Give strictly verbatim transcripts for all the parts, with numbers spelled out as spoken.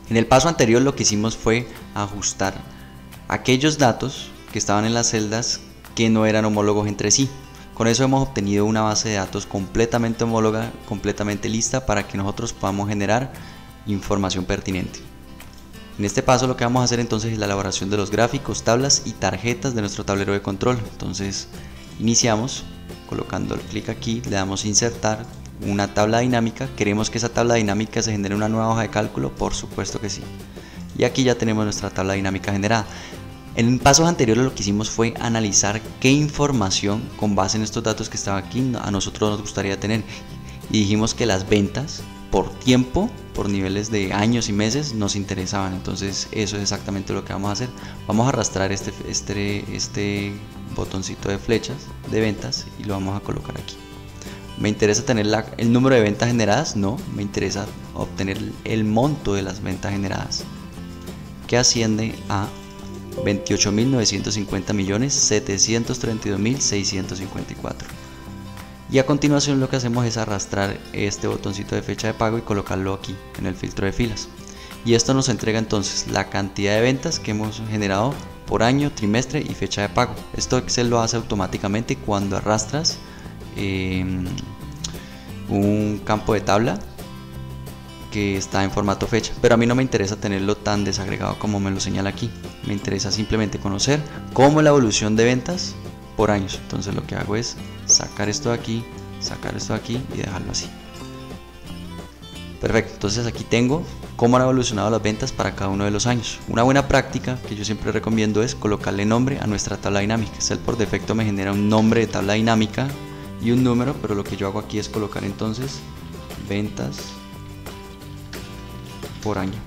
En el paso anterior lo que hicimos fue ajustar aquellos datos que estaban en las celdas que no eran homólogos entre sí. Con eso hemos obtenido una base de datos completamente homóloga, completamente lista para que nosotros podamos generar información pertinente. En este paso lo que vamos a hacer entonces es la elaboración de los gráficos, tablas y tarjetas de nuestro tablero de control. Entonces iniciamos colocando el clic aquí, le damos insertar una tabla dinámica. ¿Queremos que esa tabla dinámica se genere una nueva hoja de cálculo? Por supuesto que sí. Y aquí ya tenemos nuestra tabla dinámica generada. En pasos anteriores lo que hicimos fue analizar qué información con base en estos datos que estaba aquí a nosotros nos gustaría tener. Y dijimos que las ventas por tiempo, por niveles de años y meses nos interesaban. Entonces eso es exactamente lo que vamos a hacer. Vamos a arrastrar este, este, este botoncito de flechas de ventas y lo vamos a colocar aquí. ¿Me interesa tener la, el número de ventas generadas? No, me interesa obtener el monto de las ventas generadas, que asciende a veintiocho mil novecientos cincuenta millones setecientos treinta y dos mil seiscientos cincuenta y cuatro. Y a continuación lo que hacemos es arrastrar este botoncito de fecha de pago y colocarlo aquí en el filtro de filas. Y esto nos entrega entonces la cantidad de ventas que hemos generado por año, trimestre y fecha de pago. Esto Excel lo hace automáticamente cuando arrastras eh, un campo de tabla que está en formato fecha, pero a mí no me interesa tenerlo tan desagregado como me lo señala aquí. Me interesa simplemente conocer cómo la evolución de ventas por años. Entonces lo que hago es sacar esto de aquí, sacar esto de aquí y dejarlo así. Perfecto, entonces aquí tengo cómo han evolucionado las ventas para cada uno de los años. Una buena práctica que yo siempre recomiendo es colocarle nombre a nuestra tabla dinámica. Excel por defecto me genera un nombre de tabla dinámica y un número, pero lo que yo hago aquí es colocar entonces ventas por año.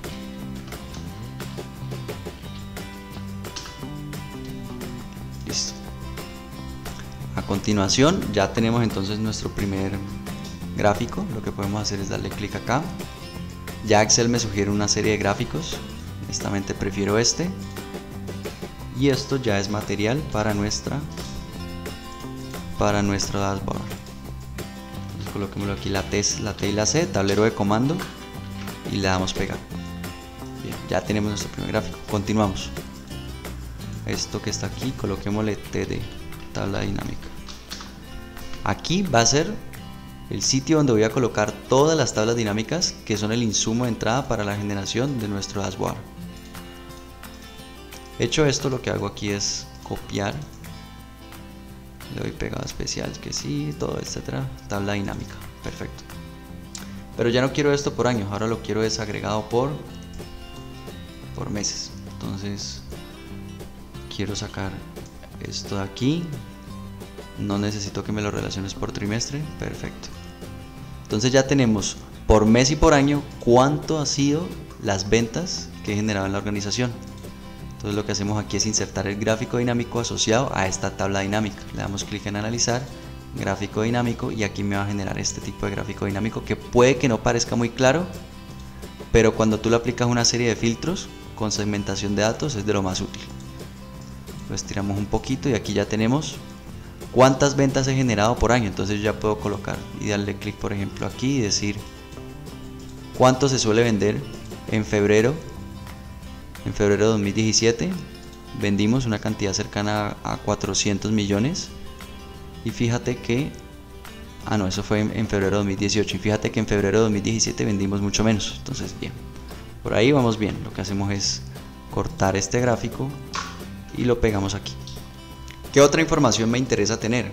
Listo. A continuación ya tenemos entonces nuestro primer gráfico. Lo que podemos hacer es darle clic acá. Ya Excel me sugiere una serie de gráficos. Honestamente prefiero este. Y esto ya es material para nuestra para nuestro dashboard. Entonces coloquémoslo aquí la T, la T y la C, tablero de comando, y le damos pegar. Bien, ya tenemos nuestro primer gráfico. Continuamos. Esto que está aquí, coloquémosle T D, tabla dinámica. Aquí va a ser el sitio donde voy a colocar todas las tablas dinámicas que son el insumo de entrada para la generación de nuestro dashboard. Hecho esto, lo que hago aquí es copiar, le doy pegado especial que sí, todo, etcétera, tabla dinámica. Perfecto. Pero ya no quiero esto por años, ahora lo quiero desagregado por por meses. Entonces quiero sacar esto de aquí. No necesito que me lo relaciones por trimestre. Perfecto. Entonces ya tenemos por mes y por año cuánto ha sido las ventas que he generado en la organización. Entonces lo que hacemos aquí es insertar el gráfico dinámico asociado a esta tabla dinámica. Le damos clic en analizar, gráfico dinámico, y aquí me va a generar este tipo de gráfico dinámico que puede que no parezca muy claro, pero cuando tú le aplicas una serie de filtros con segmentación de datos es de lo más útil. Lo estiramos un poquito y aquí ya tenemos cuántas ventas he generado por año. Entonces yo ya puedo colocar y darle clic por ejemplo aquí y decir cuánto se suele vender en febrero. En febrero de dos mil diecisiete vendimos una cantidad cercana a cuatrocientos millones, y fíjate que ah no, eso fue en, en febrero de dos mil dieciocho, y fíjate que en febrero de dos mil diecisiete vendimos mucho menos. Entonces bien, por ahí vamos bien. Lo que hacemos es cortar este gráfico y lo pegamos aquí. ¿Qué otra información me interesa tener?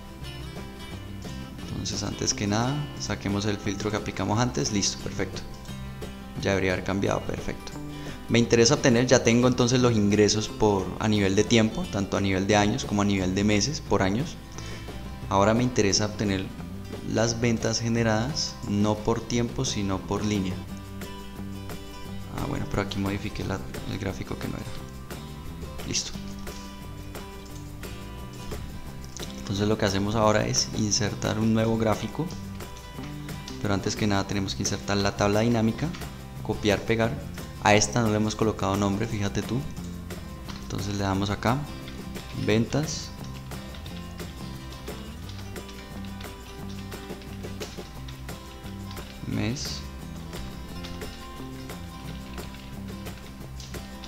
Entonces antes que nada saquemos el filtro que aplicamos antes. Listo, perfecto, ya debería haber cambiado. Perfecto. Me interesa obtener, ya tengo entonces los ingresos por a nivel de tiempo, tanto a nivel de años como a nivel de meses por años. Ahora me interesa obtener las ventas generadas no por tiempo sino por línea. Ah bueno, pero aquí modifiqué la, el gráfico que no era. Listo. Entonces lo que hacemos ahora es insertar un nuevo gráfico, pero antes que nada tenemos que insertar la tabla dinámica, copiar, pegar. A esta no le hemos colocado nombre, fíjate tú. Entonces le damos acá, ventas, mes,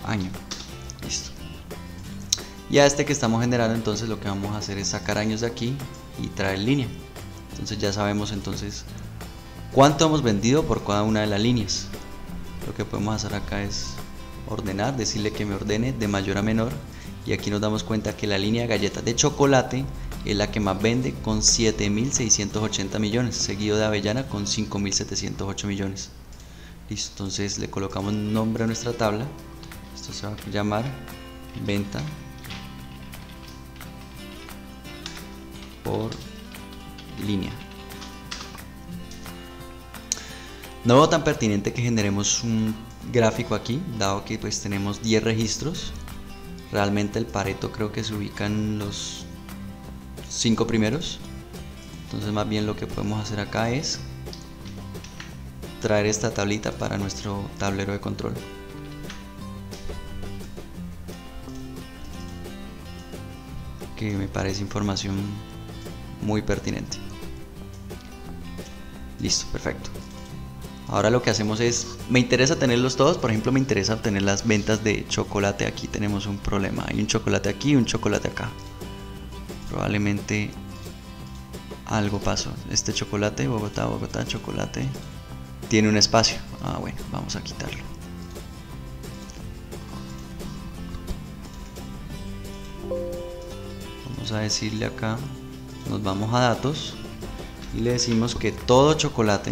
año. Listo. Y a este que estamos generando, entonces lo que vamos a hacer es sacar años de aquí y traer línea. Entonces ya sabemos entonces cuánto hemos vendido por cada una de las líneas. Lo que podemos hacer acá es ordenar, decirle que me ordene de mayor a menor, y aquí nos damos cuenta que la línea de galletas de chocolate es la que más vende con siete mil seiscientos ochenta millones, seguido de avellana con cinco mil setecientos ocho millones. Listo, entonces le colocamos nombre a nuestra tabla. Esto se va a llamar venta por línea. No veo tan pertinente que generemos un gráfico aquí, dado que pues tenemos diez registros. Realmente el Pareto creo que se ubica en los cinco primeros. Entonces más bien lo que podemos hacer acá es traer esta tablita para nuestro tablero de control. Que me parece información muy pertinente. Listo, perfecto. Ahora lo que hacemos es, me interesa tenerlos todos, por ejemplo me interesa obtener las ventas de chocolate. Aquí tenemos un problema, hay un chocolate aquí y un chocolate acá. Probablemente algo pasó. Este chocolate, Bogotá, Bogotá, chocolate, tiene un espacio. Ah, bueno, vamos a quitarlo. Vamos a decirle acá, nos vamos a datos y le decimos que todo chocolate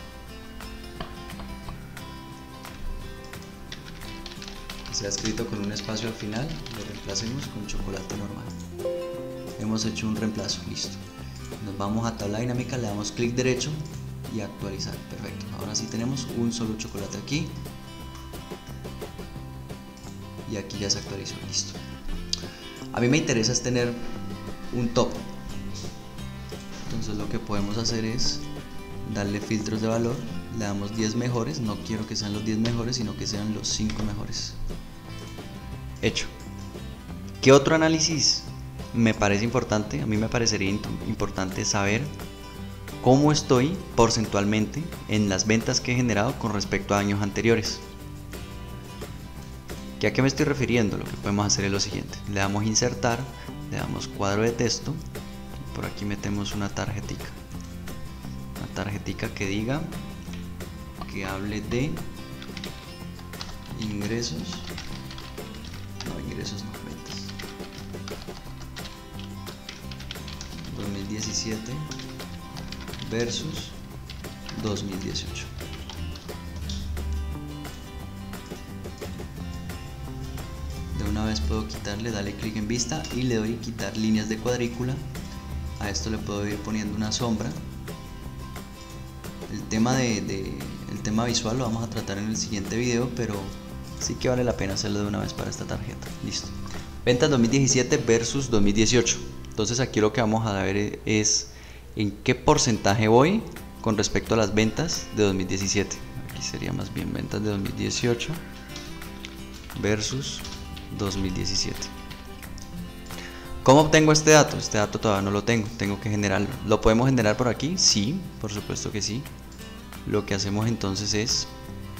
sea escrito con un espacio al final, lo reemplacemos con chocolate normal. Hemos hecho un reemplazo, listo. Nos vamos a tabla dinámica, le damos clic derecho y actualizar. Perfecto, ahora sí tenemos un solo chocolate aquí y aquí ya se actualizó, listo. A mí me interesa es tener un top, entonces lo que podemos hacer es darle filtros de valor, le damos diez mejores, no quiero que sean los diez mejores sino que sean los cinco mejores. Hecho. ¿Qué otro análisis me parece importante? A mí me parecería importante saber cómo estoy porcentualmente en las ventas que he generado con respecto a años anteriores. ¿Que ¿A qué me estoy refiriendo? Lo que podemos hacer es lo siguiente: le damos insertar, le damos cuadro de texto, y por aquí metemos una tarjetica, una tarjetica que diga, que hable de ingresos, no ingresos no, ventas, dos mil diecisiete versus dos mil dieciocho. De una vez puedo quitarle, darle clic en vista y le doy quitar líneas de cuadrícula. A esto le puedo ir poniendo una sombra. El tema de, de el tema visual lo vamos a tratar en el siguiente video, pero sí que vale la pena hacerlo de una vez para esta tarjeta. Listo. Ventas dos mil diecisiete versus dos mil dieciocho. Entonces aquí lo que vamos a ver es en qué porcentaje voy con respecto a las ventas de dos mil diecisiete. Aquí sería más bien ventas de dos mil dieciocho versus dos mil diecisiete. ¿Cómo obtengo este dato? Este dato todavía no lo tengo, tengo que generarlo. ¿Lo podemos generar por aquí? Sí, por supuesto que sí. Lo que hacemos entonces es,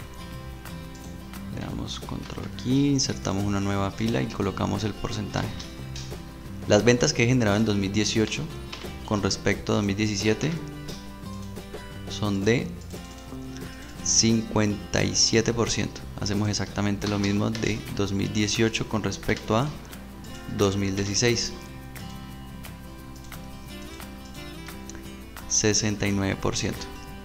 le damos control aquí, insertamos una nueva fila y colocamos el porcentaje. Las ventas que he generado en dos mil dieciocho con respecto a dos mil diecisiete son de cincuenta y siete por ciento. Hacemos exactamente lo mismo de dos mil dieciocho con respecto a dos mil dieciséis. sesenta y nueve por ciento.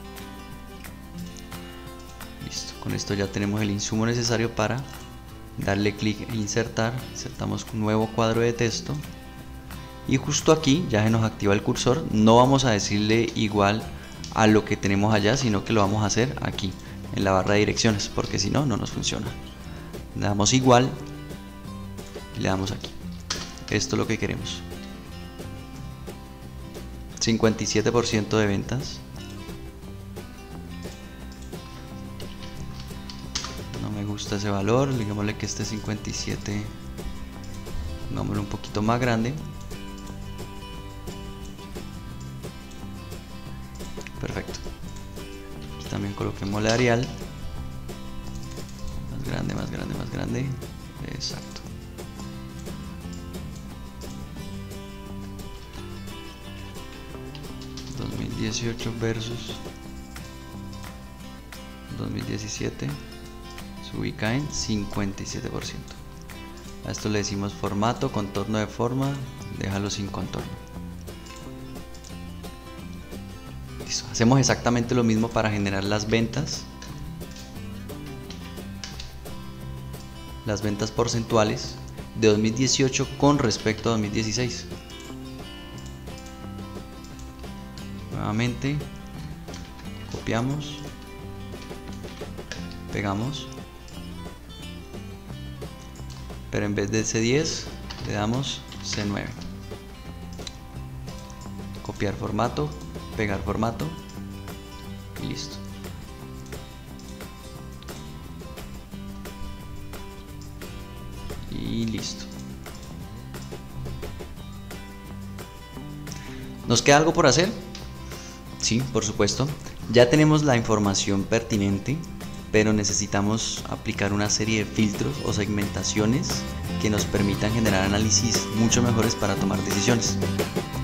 Listo, con esto ya tenemos el insumo necesario para darle clic e insertar. Insertamos un nuevo cuadro de texto y justo aquí ya se nos activa el cursor. No vamos a decirle igual a lo que tenemos allá, sino que lo vamos a hacer aquí en la barra de direcciones, porque si no, no nos funciona. Le damos igual y le damos aquí. Esto es lo que queremos. cincuenta y siete por ciento de ventas. No me gusta ese valor, digámosle que este cincuenta y siete, pongámoslo un poquito más grande. Perfecto. Aquí también coloquemos la Arial. Más grande, más grande, más grande. Exacto. dos mil dieciocho versus dos mil diecisiete se ubica en cincuenta y siete por ciento. A esto le decimos formato, contorno de forma, déjalo sin contorno. Listo. Hacemos exactamente lo mismo para generar las ventas. Las ventas porcentuales de dos mil dieciocho con respecto a dos mil dieciséis. Nuevamente copiamos, pegamos, pero en vez de C diez le damos C nueve. Copiar formato, pegar formato y listo. Y listo. ¿Nos queda algo por hacer? Sí, por supuesto. Ya tenemos la información pertinente, pero necesitamos aplicar una serie de filtros o segmentaciones que nos permitan generar análisis mucho mejores para tomar decisiones.